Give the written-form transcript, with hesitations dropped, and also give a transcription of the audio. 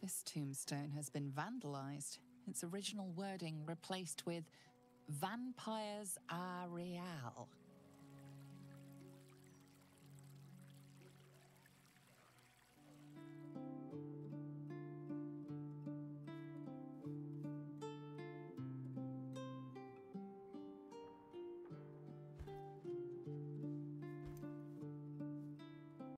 This tombstone has been vandalized. Its original wording replaced with "Vampires are real."